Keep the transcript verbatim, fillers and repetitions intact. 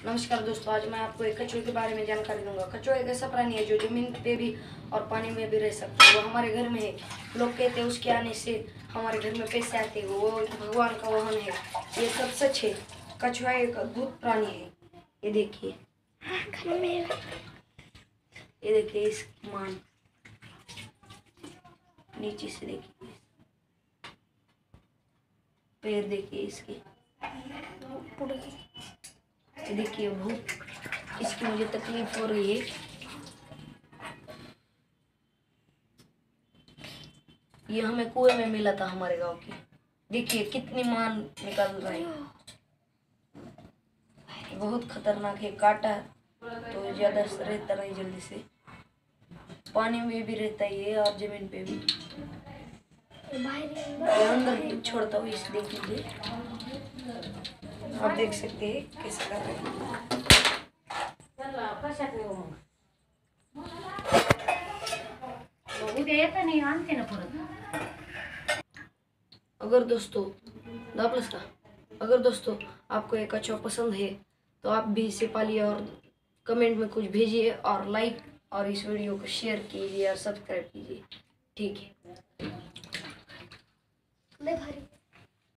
नमस्कार दोस्तों, आज मैं आपको एक कछुए के बारे में जानकारी दूंगा। कछुआ एक ऐसा प्राणी है जो जमीन पे भी और पानी में भी रह सकता है। वो हमारे घर में है। लोग कहते हैं उसके आने से हमारे घर में पैसे आते हैं। वो भगवान का वाहन है। ये सब सच है। कछुआ एक अद्भुत प्राणी है। ये देखिए, ये देखिए इसकी मान नीचे से देखिए, पैर देखिए इसके, ये देखिए बहुत इसकी मुझे तकलीफ हो रही है। ये हमें कुएं में मिला था हमारे गांव की। देखिए कितनी मान निकल रही है। बहुत खतरनाक है। काटा तो ज्यादा रहता नहीं जल्दी से। पानी में भी रहता है ये और जमीन पे भी। अंदर छोड़ता हूँ इस देखिए, आप देख सकते हैं कैसे कर रहे हैं। अगर दोस्तों दापलस का अगर दोस्तों आपको एक कछुआ पसंद है तो आप भी इसे पालिए और कमेंट में कुछ भेजिए और लाइक और इस वीडियो को शेयर कीजिए और सब्सक्राइब कीजिए। ठीक है।